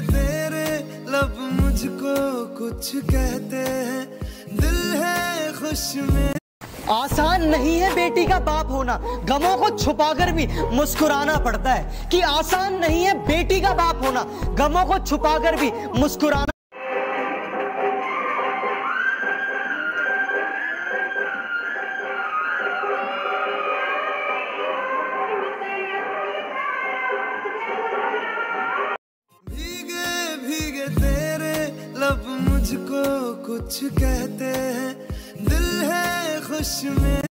तेरे लब मुझको कुछ कहते हैं, दिल है खुश में। आसान नहीं है बेटी का बाप होना, गमों को छुपाकर भी मुस्कुराना पड़ता है। कि आसान नहीं है बेटी का बाप होना, गमों को छुपाकर भी मुस्कुराना। भीगे भीगे तेरे लब मुझको कुछ कहते हैं, दिल है खुश में।